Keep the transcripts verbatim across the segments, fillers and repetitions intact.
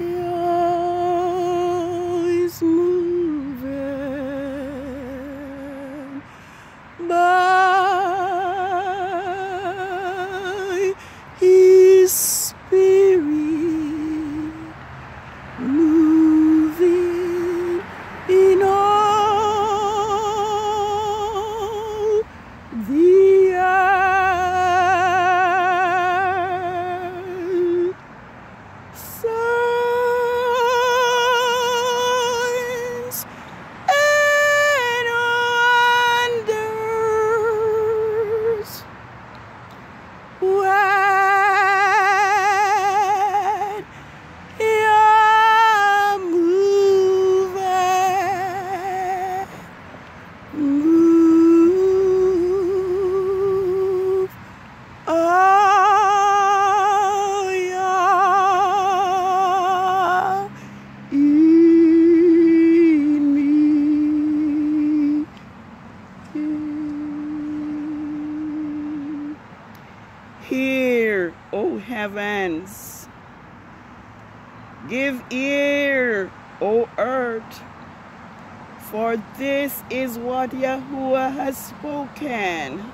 Yah is moving by His Spirit, moving in all the earth. Signs and wonders, when You're moving, move, oh, Yah in me. Hear, O heavens, give ear, O earth, for this is what Yahuwah has spoken.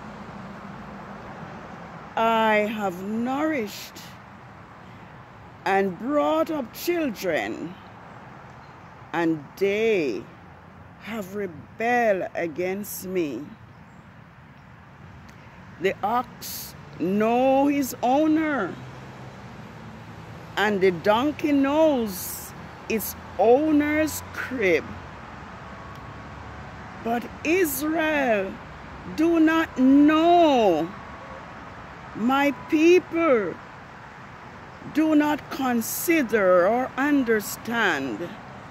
I have nourished and brought up children, and they have rebelled against me. The ox knows his owner, and the donkey knows its owner's crib. But Israel do not know. My people do not consider or understand.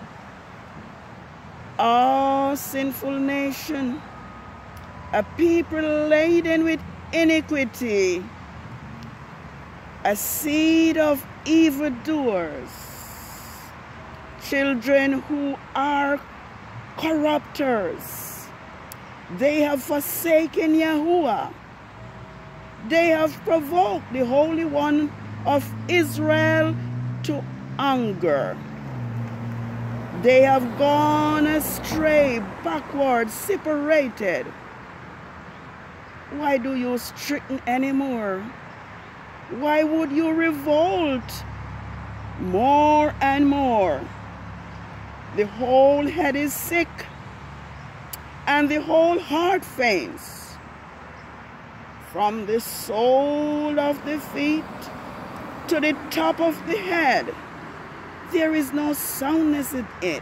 O sinful nation, a people laden with iniquity, a seed of evildoers, children who are corrupters. They have forsaken Yahuwah. They have provoked the Holy One of Israel to anger. They have gone astray, backward, separated. Why do you straighten anymore? Why would you revolt more and more? The whole head is sick, and the whole heart faints. From the sole of the feet to the top of the head, there is no soundness in it.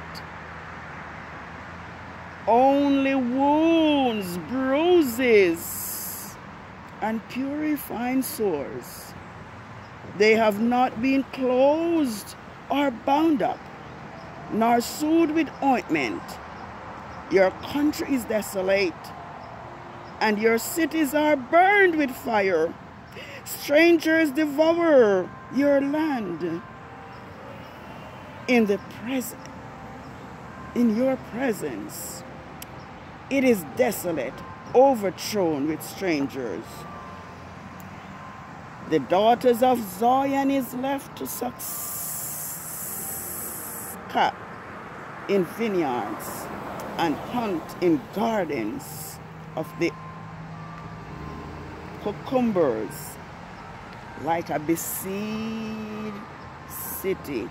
Only wounds, bruises, and purifying sores. They have not been closed or bound up, nor sewed with ointment. Your country is desolate, and your cities are burned with fire. Strangers devour your land. In the present, in your presence, it is desolate, overthrown with strangers. The daughters of Zion is left to suck cat in vineyards and hunt in gardens of the cucumbers, like a besieged city.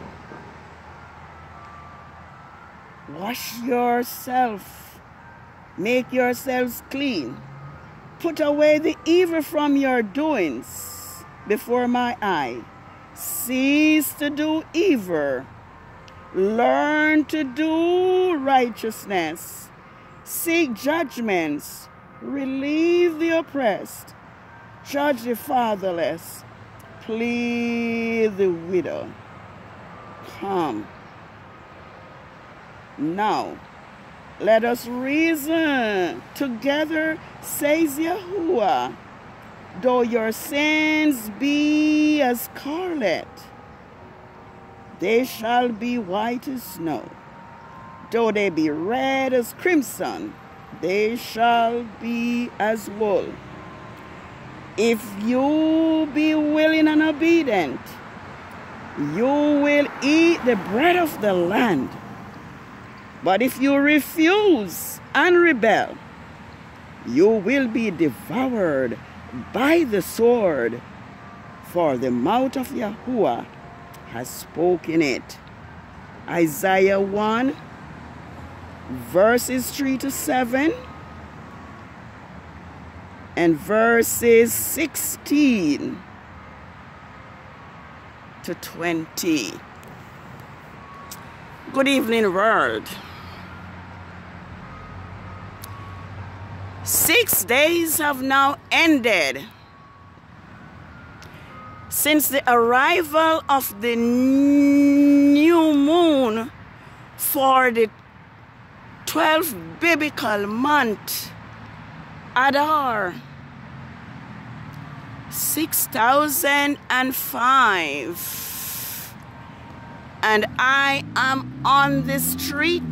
Wash yourself, make yourselves clean, put away the evil from your doings before my eye. Cease to do evil, learn to do righteousness, seek judgments, relieve the oppressed, judge the fatherless, plead the widow. Come. Now, let us reason together, says Yahuwah. Though your sins be as scarlet, they shall be white as snow. Though they be red as crimson, they shall be as wool. If you be willing and obedient, you will eat the bread of the land. But if you refuse and rebel, you will be devoured by the sword, for the mouth of Yahuwah has spoken it. Isaiah one, verses three to seven, and verses sixteen to twenty. Good evening, world. Six days have now ended since the arrival of the new moon for the twelfth biblical month, Adar, six thousand five. And I am on the street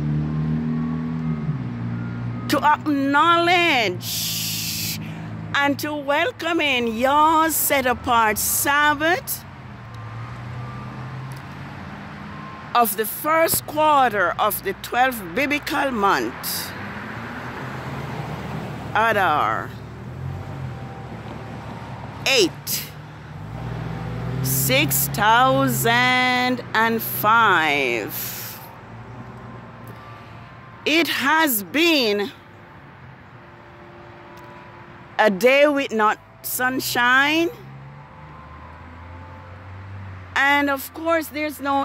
to acknowledge and to welcome in your set-apart Sabbath of the first quarter of the twelfth biblical month, Adar, eight, six thousand five. It has been a day with not sunshine, and of course there's no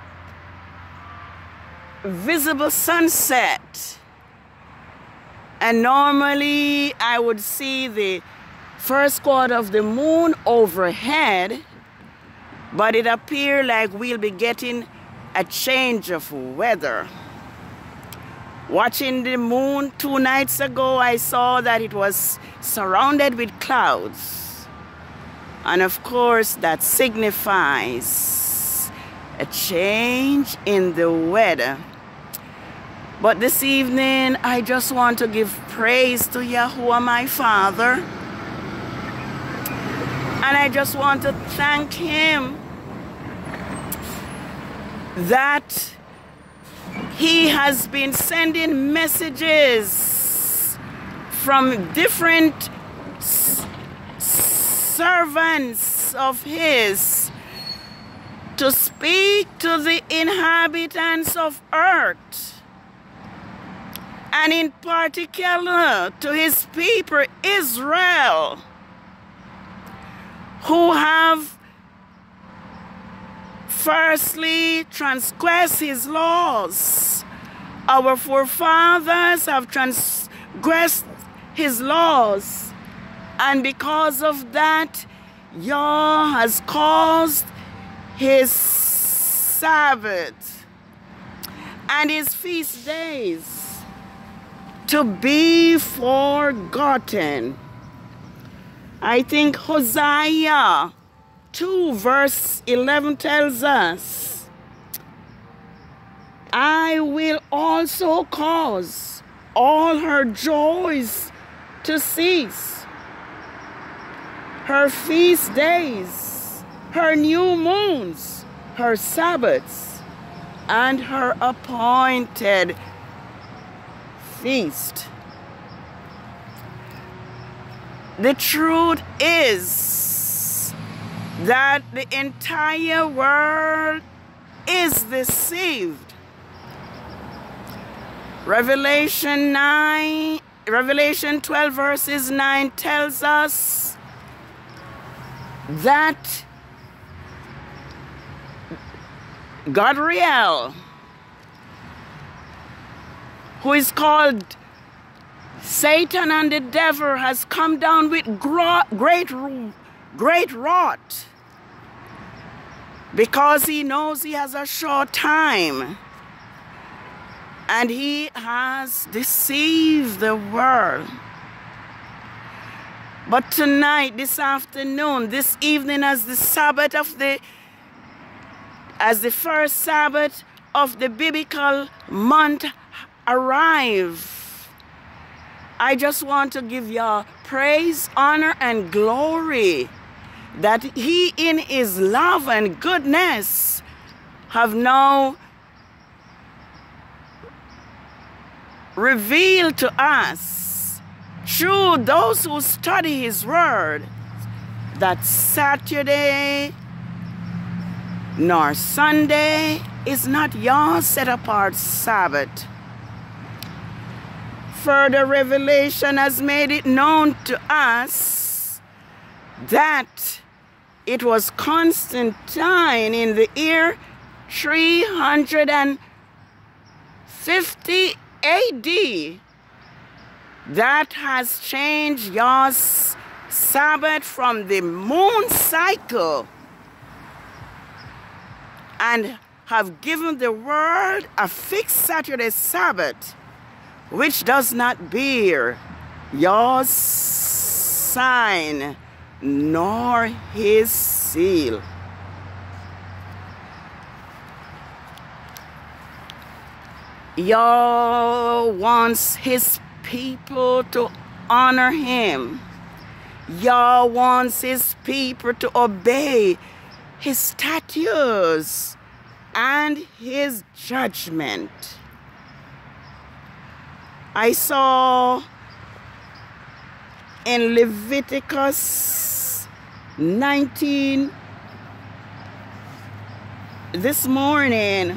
visible sunset. And normally I would see the first quarter of the moon overhead, but it appears like we'll be getting a change of weather. Watching the moon two nights ago, I saw that it was surrounded with clouds. And of course, that signifies a change in the weather. But this evening, I just want to give praise to Yahuwah, my Father. And I just want to thank Him that He has been sending messages from different servants of His to speak to the inhabitants of earth, and in particular to His people Israel, who have firstly transgressed His laws. Our forefathers have transgressed His laws, and because of that, Yah has caused His Sabbath and His feast days to be forgotten. I think Hosea two verse eleven tells us, I will also cause all her joys to cease, her feast days, her new moons, her Sabbaths, and her appointed feast. The truth is that the entire world is deceived. Revelation nine, Revelation twelve verses nine tells us that Gadriel, who is called Satan and the devil, has come down with great, great wrath, because he knows he has a short time, and he has deceived the world. But tonight, this afternoon, this evening, as the Sabbath of the, as the first Sabbath of the biblical month arrive, I just want to give y'all praise, honor, and glory that he in his love and goodness have now revealed to us through those who study his word that Saturday nor Sunday is not your set apart Sabbath. Further revelation has made it known to us that it was Constantine in the year three hundred fifty A D that has changed your Sabbath from the moon cycle and have given the world a fixed Saturday Sabbath, which does not bear your sign nor his seal. Yah wants his people to honor him. Yah wants his people to obey his statutes and his judgment. I saw in Leviticus nineteen this morning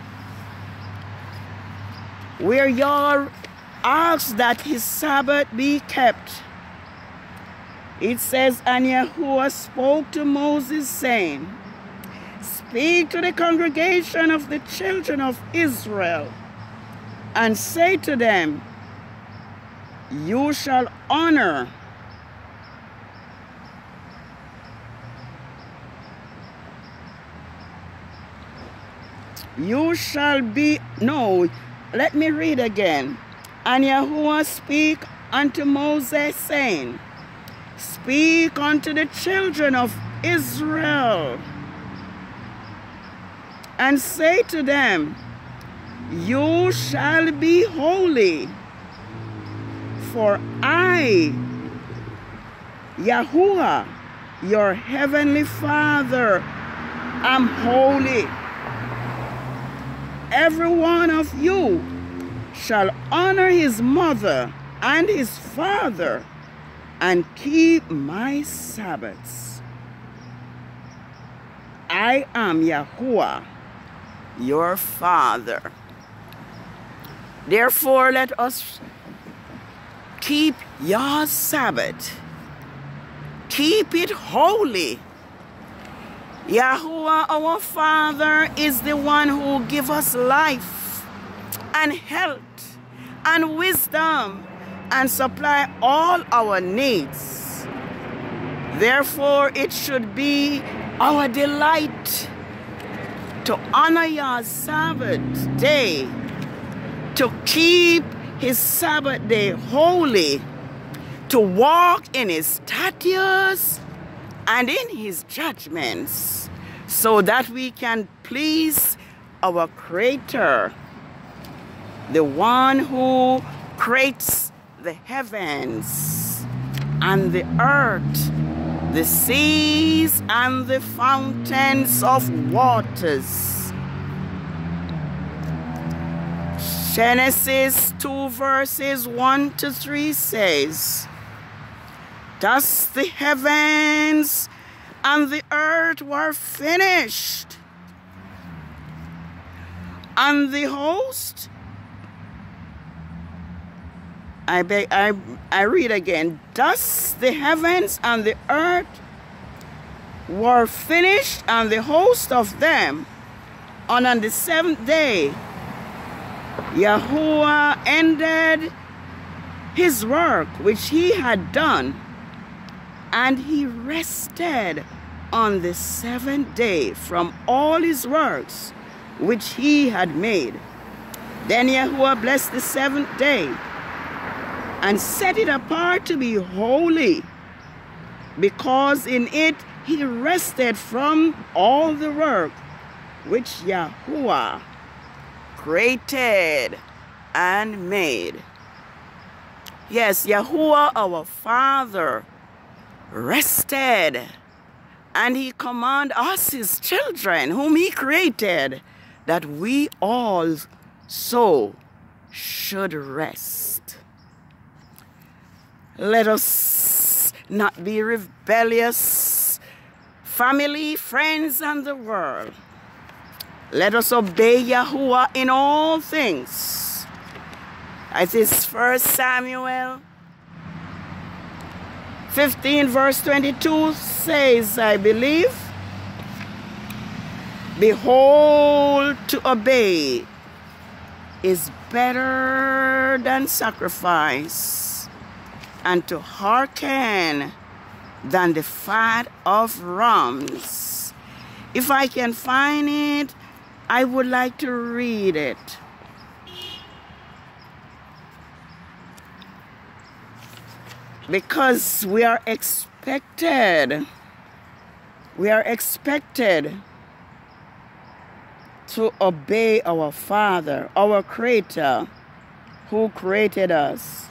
where Yah asks that his Sabbath be kept. It says, and Yahuwah spoke to Moses, saying, speak to the congregation of the children of Israel, and say to them, you shall honor you shall be, no, let me read again. And Yahuwah speak unto Moses, saying, speak unto the children of Israel, and say to them, you shall be holy, for I, Yahuwah, your heavenly Father, am holy. Every one of you shall honor his mother and his father, and keep my Sabbaths. I am Yahuwah, your Father. Therefore, let us keep your Sabbath. Keep it holy. Yahuwah, our Father, is the one who gives us life and health and wisdom and supply all our needs. Therefore, it should be our delight to honor your Sabbath day, to keep his Sabbath day holy, to walk in his statutes and in his judgments, so that we can please our Creator, the one who creates the heavens and the earth, the seas and the fountains of waters. Genesis two verses one to three says, thus the heavens and the earth were finished, and the host, I, beg, I, I read again, thus the heavens and the earth were finished, and the host of them, and on the seventh day, Yahuwah ended his work which he had done, and he rested on the seventh day from all his works which he had made. Then Yahuwah blessed the seventh day and set it apart to be holy, because in it he rested from all the work which Yahuwah created and made. Yes, Yahuwah our Father rested And he command us, his children, whom he created, that we also should rest. Let us not be rebellious, family, friends, and the world. Let us obey Yahuwah in all things. As is First Samuel fifteen verse twenty-two says, I believe, behold, to obey is better than sacrifice, and to hearken than the fat of rams. If I can find it, I would like to read it. Because we are expected, we are expected to obey our Father, our Creator, who created us.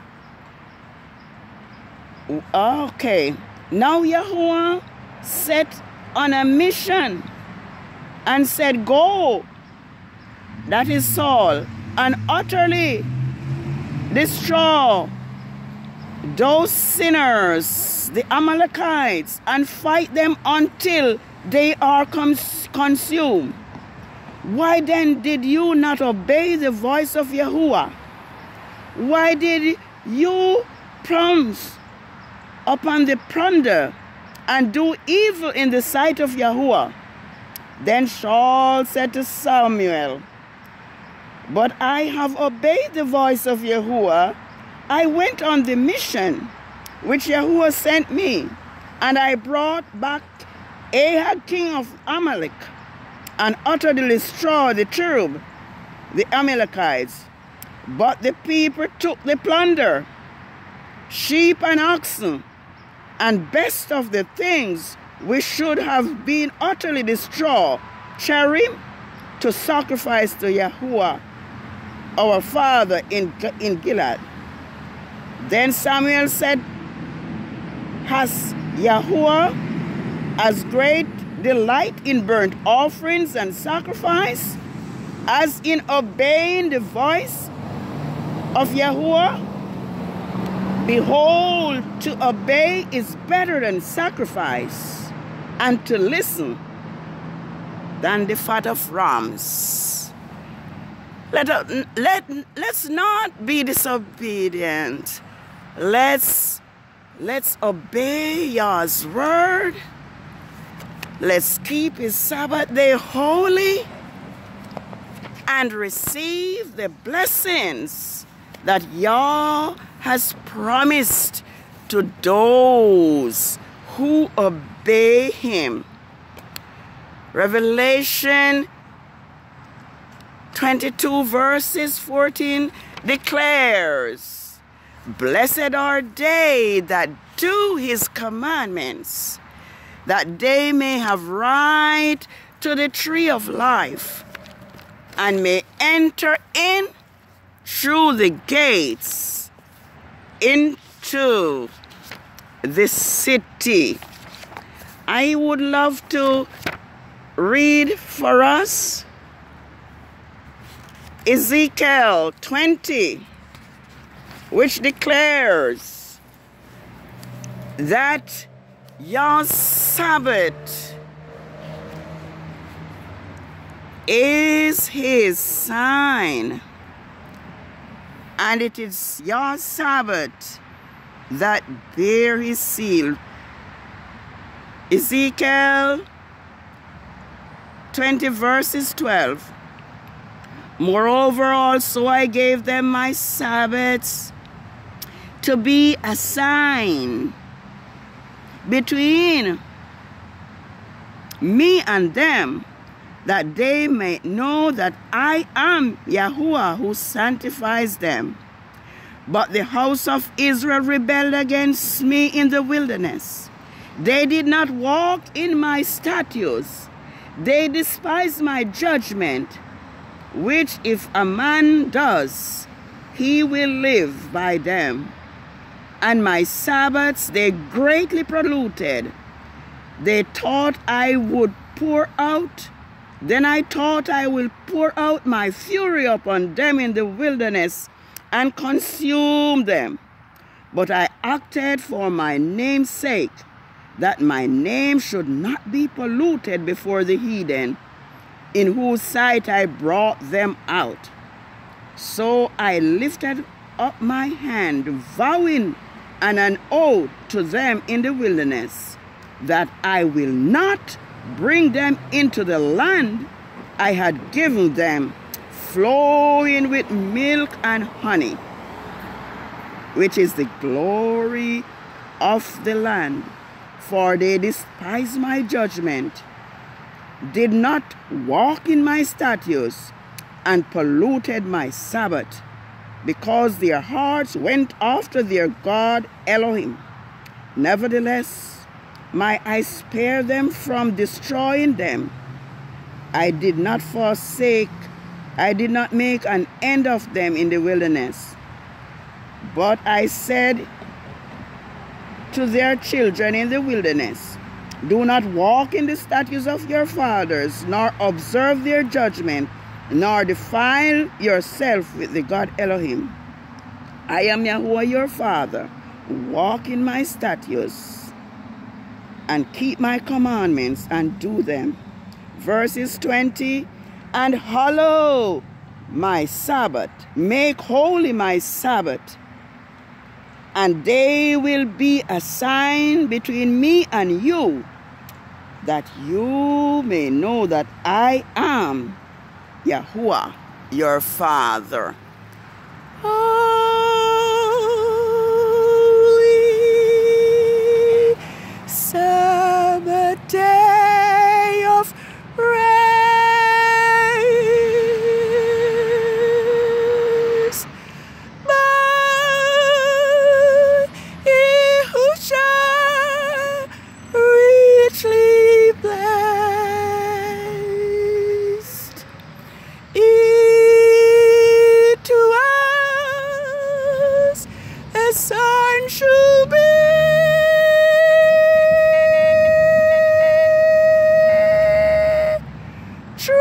Okay, now Yahuwah set on a mission and said, go, that is Saul, and utterly destroy those sinners, the Amalekites, and fight them until they are cons consumed. Why then did you not obey the voice of Yahuwah? Why did you pounce upon the plunder and do evil in the sight of Yahuwah? Then Saul said to Samuel, but I have obeyed the voice of Yahuwah. I went on the mission which Yahuwah sent me, and I brought back Ahab king of Amalek, and utterly destroyed the cherub, the Amalekites. But the people took the plunder, sheep and oxen, and best of the things which should have been utterly destroyed, cherub, to sacrifice to Yahuwah, our father in, in Gilead. Then Samuel said, has Yahuwah as great delight in burnt offerings and sacrifice as in obeying the voice of Yahuwah? Behold, to obey is better than sacrifice, and to listen than the fat of rams. Let, let, let's not be disobedient. Let's, let's obey Yah's word. Let's keep his Sabbath day holy and receive the blessings that Yah has promised to those who obey him. Revelation twenty-two verses fourteen declares, blessed are they that do his commandments, that they may have right to the tree of life, and may enter in through the gates into the city. I would love to read for us Ezekiel twenty, which declares that Yah's Sabbath is his sign, and it is Yah's Sabbath that bear his seal. Ezekiel twenty verses twelve. Moreover also I gave them my Sabbaths to be a sign between me and them, that they may know that I am Yahuwah who sanctifies them. But the house of Israel rebelled against me in the wilderness. They did not walk in my statutes. They despised my judgment, which if a man does, he will live by them. And my Sabbaths they greatly polluted. They thought I would pour out. Then I thought I will pour out my fury upon them in the wilderness and consume them. But I acted for my name's sake, that my name should not be polluted before the heathen, in whose sight I brought them out. So I lifted up my hand, vowing and an oath to them in the wilderness, that I will not bring them into the land I had given them, flowing with milk and honey, which is the glory of the land. For they despised my judgment, did not walk in my statutes, and polluted my Sabbath, because their hearts went after their God Elohim. Nevertheless, my eye spared them from destroying them. I did not forsake, I did not make an end of them in the wilderness. But I said to their children in the wilderness, do not walk in the statutes of your fathers, nor observe their judgment, nor defile yourself with the God Elohim. I am Yahuwah your father. Walk in my statutes and keep my commandments and do them. Verses twenty, and hallow my Sabbath, make holy my Sabbath, and they will be a sign between me and you, that you may know that I am Yahuwah, your father. Holy Sabbath day of rest, by Yehusha richly blessed. It to us a sign shall be, true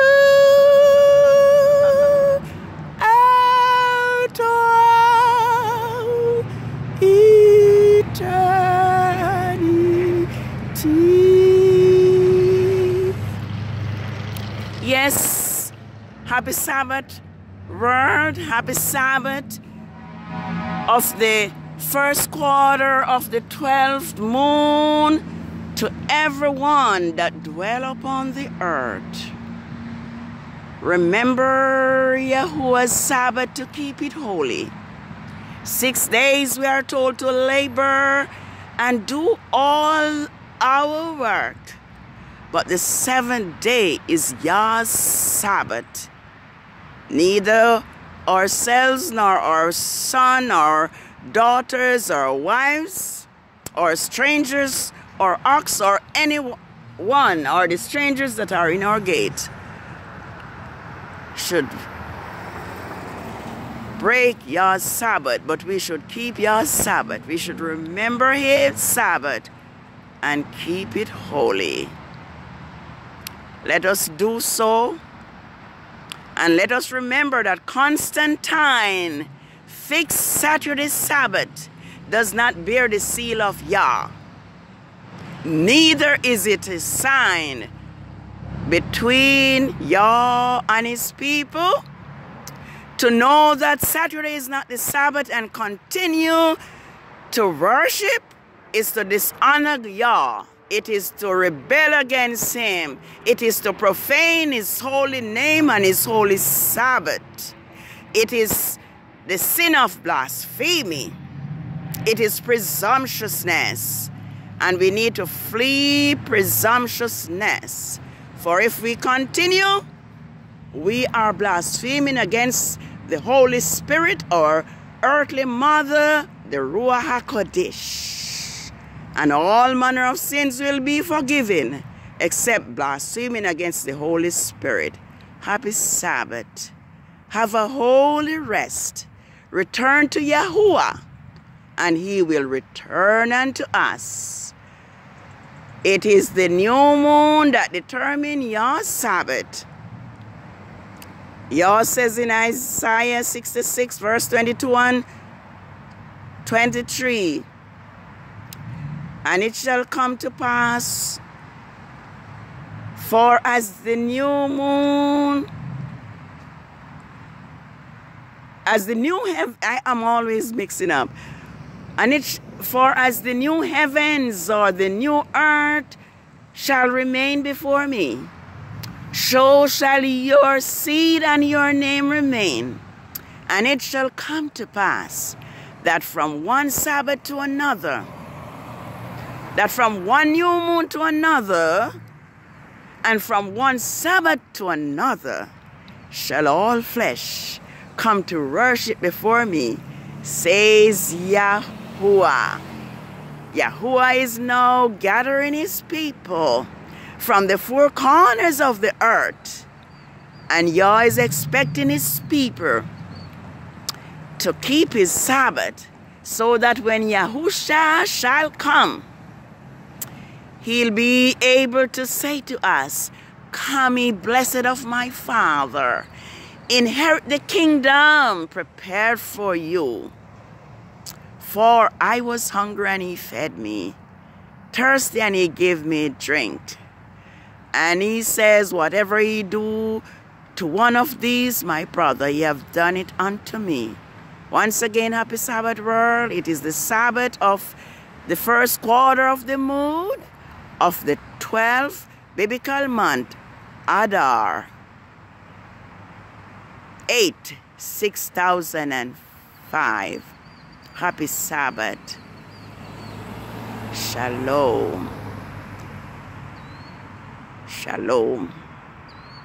out of eternity. Yes, happy Sabbath, word, happy Sabbath of the first quarter of the twelfth moon to everyone that dwell upon the earth. Remember Yahuwah's Sabbath to keep it holy. Six days we are told to labor and do all our work. But the seventh day is Yah's Sabbath. Neither ourselves nor our son or daughters or wives or strangers or ox or anyone or the strangers that are in our gate should break Yah's Sabbath, but we should keep Yah's Sabbath. We should remember his Sabbath and keep it holy. Let us do so, and let us remember that Constantine fixed Saturday's Sabbath does not bear the seal of Yah. Neither is it a sign between Yah and his people to know that Saturday is not the Sabbath and continue to worship is to dishonor Yah. It is to rebel against him. It is to profane his holy name and his holy Sabbath. It is the sin of blasphemy. It is presumptuousness. And we need to flee presumptuousness. For if we continue, we are blaspheming against the Holy Spirit, or earthly mother, the Ruach HaKodesh. And all manner of sins will be forgiven, except blaspheming against the Holy Spirit. Happy Sabbath. Have a holy rest. Return to Yahuwah, and he will return unto us. It is the new moon that determines your Sabbath. Yah says in Isaiah sixty-six, verse twenty-two and twenty-three, and it shall come to pass, for as the new moon, as the new heaven, I am always mixing up, and it, for as the new heavens or the new earth shall remain before me, so shall your seed and your name remain. And it shall come to pass that from one Sabbath to another, that from one new moon to another, and from one Sabbath to another, shall all flesh come to worship before me, says Yahuwah. Yahuwah is now gathering his people from the four corners of the earth, and Yah is expecting his people to keep his Sabbath, so that when Yahusha shall come, he'll be able to say to us, "Come, ye blessed of my Father, inherit the kingdom prepared for you. For I was hungry and he fed me, thirsty and he gave me drink." And he says, whatever he do to one of these, my brother, ye have done it unto me. Once again, happy Sabbath world. It is the Sabbath of the first quarter of the moon of the twelfth biblical month, Adar, eight, six thousand five. Happy Sabbath. Shalom. Shalom.